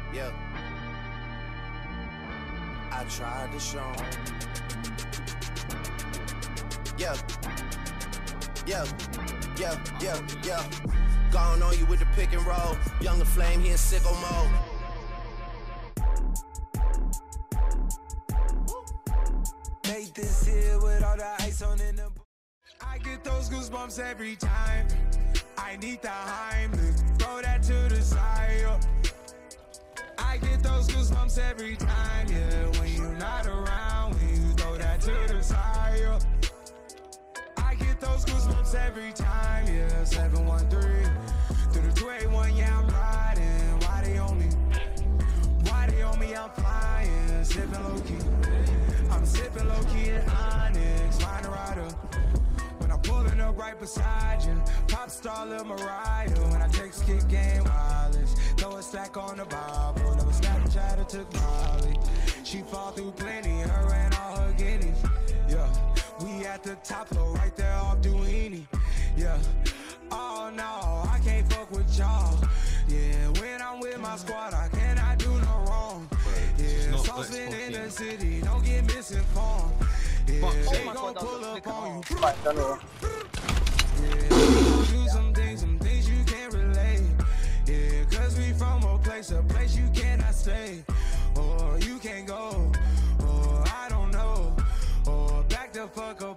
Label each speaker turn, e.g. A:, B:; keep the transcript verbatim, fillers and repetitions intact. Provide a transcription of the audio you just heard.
A: Yeah. I tried to show 'em. Yeah. Yeah. Yeah. Yeah. Yeah. Gone on you with the pick and roll. Younger flame, he in sicko mode.
B: Made this here with all the ice on in the. I get those goosebumps every time. I need the Heimlich, throw that to the side. I get those goosebumps every time, yeah. When you're not around, when you throw that to the side. I get those goosebumps every time, yeah. seven one three through the two eight one, yeah, I'm riding. Why they on me? Why they on me? I'm flying, sipping low key. I'm sipping low key in Onyx, find a rider. When I'm pulling up right beside you, pop star Lil Mariah. When I text kick game wireless, throw a stack on the Bible. Never Snapchat or took Molly. She fall through plenty, her and all her guineas. Yeah, we at the top floor, right there off Duini. Yeah, oh no, I can't fuck with y'all. Yeah, when I'm with my squad, I cannot do no wrong. Yeah, saucepan in the city, don't get misinformed. Yeah, they gon' pull up on you. Yeah, they gon' do some things, some things you can't relate. Yeah, cause we from a place, a place you cannot stay. Or you can't go, or I don't know. Or back the fuck up